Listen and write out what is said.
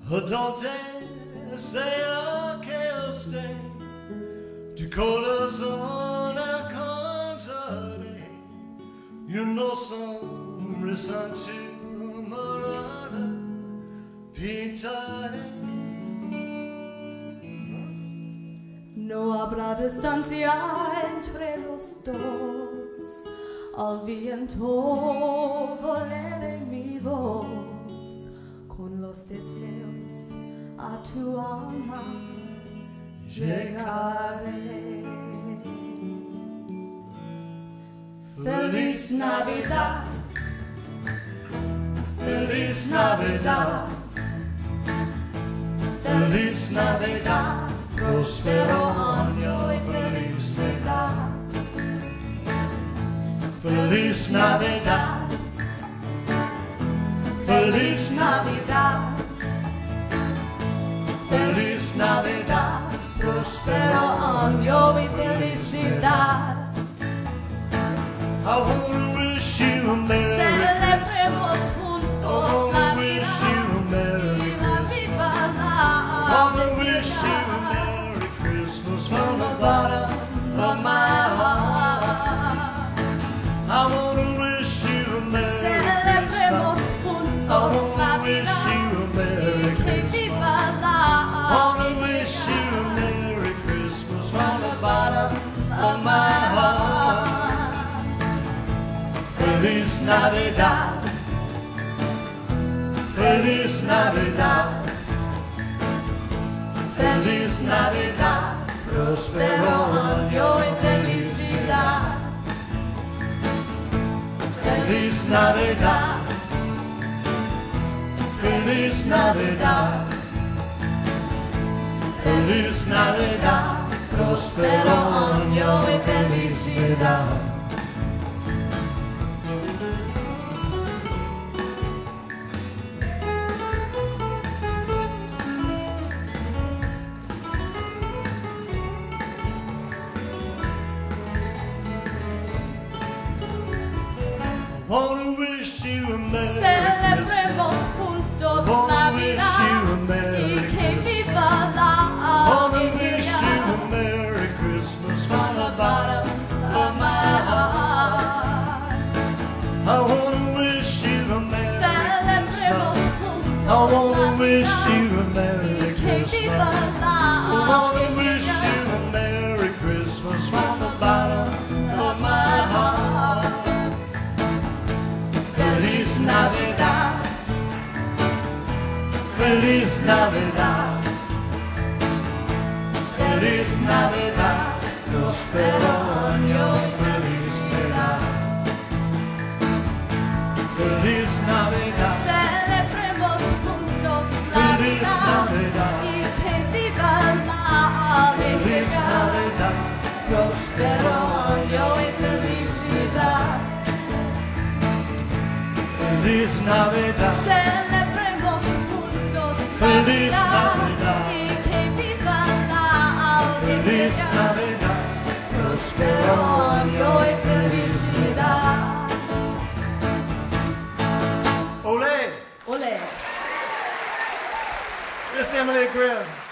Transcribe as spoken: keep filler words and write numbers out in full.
Oh, don't they say I can't stay? Dakota's on a contrary. You know some reason to Marada Pintare. No habrá distancia entre los dos. Al viento volaré mi voz con los deseos a tu alma llegaré. Feliz Navidad, Feliz Navidad, Feliz Navidad, próspero año y felicidad. Feliz Navidad, Feliz Navidad, Feliz Navidad, próspero año y felicidad. I wanna wish you a Merry Celebremos Christmas. juntos I la wanna wish vida you a Merry y la Christmas. viva I la wanna wish you a alegría. Merry Christmas from From the the bottom bottom of of my my heart. heart. I wanna wish you a Merry Celebremos Christmas. I juntos la wanna wish vida you a Merry y que Christmas. viva I la wanna wish you a alegría. Merry Christmas from From the the bottom bottom of of my my heart. heart. Feliz Navidad, Feliz Navidad, Feliz Navidad, próspero año y felicidad. Feliz Navidad, Feliz Navidad, Feliz Navidad, próspero año y felicidad. I wanna wish you a Merry Celebremos Christmas. juntos Wanna la wish vida you a Merry y que Christmas. viva la Wanna wish you alegría. a Merry Christmas from the bottom Bottom of my heart. I wanna wish you a Merry Celebremos Christmas. juntos I wanna la wish vida you a Merry y que viva Christmas. I la wanna wish alegría. you a Merry Christmas from the bottom of my heart. Feliz Navidad, Feliz Navidad, Feliz Navidad, próspero año y felicidad. Feliz Navidad, Celebremos juntos la Feliz vida Navidad. y que viva la Feliz alegría. Navidad, Próspero año y felicidad. Feliz Navidad, Celebremos juntos la Feliz vida Navidad. y que viva la Feliz alegría. Navidad, Próspero año y felicidad. Ole! Olé. Miss Emily Grimm.